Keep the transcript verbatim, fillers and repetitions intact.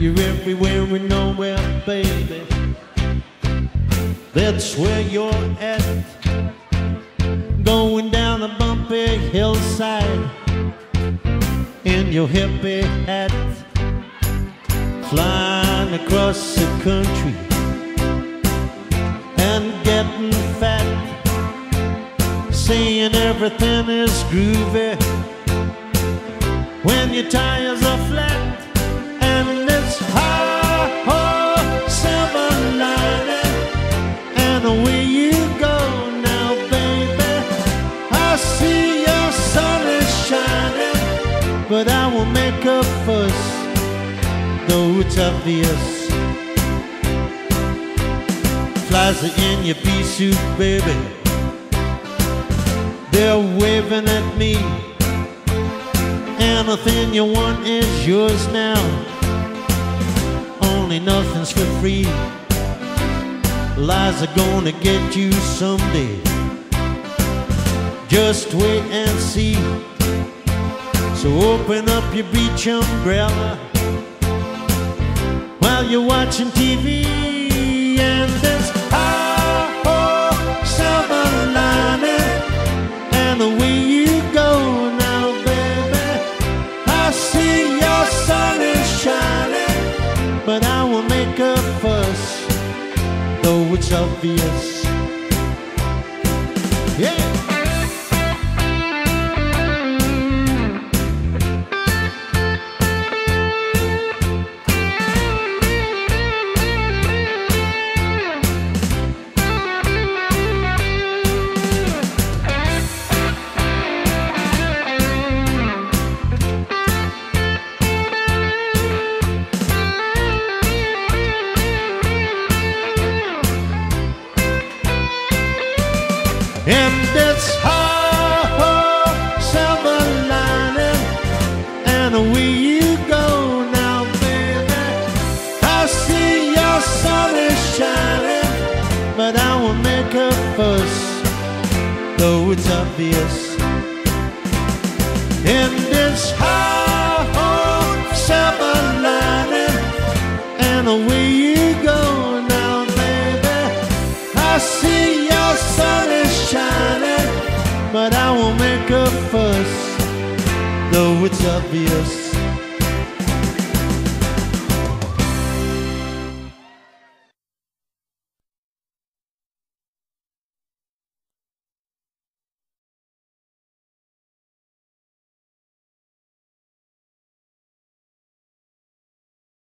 You're everywhere and nowhere, baby. That's where you're at. Going down a bumpy hillside in your hippie hat, flying across the country and getting fat, saying everything is groovy when your tires are flat. And it's high, oh, silver lining, and away you go now, baby. I see your sun is shining, but I will make a fuss, though it's obvious. Flies are in your pea suit, baby. They're waving at me. Anything you want is yours now. Only nothing's for free. Lies are gonna get you someday. Just wait and see. So open up your beach umbrella while you're watching T V, and this high, oh, silver lining, and away you go now, baby. I see your sun is shining, but I will make a fuss, though it's obvious. Yeah. And it's high, oh, silver lining, and away you go now, baby. I see your sun is shining, but I will make a fuss, though it's obvious. And it's high, oh, silver lining, and away you go now, baby. I see your sun is shining, but I won't make a fuss, though it's obvious.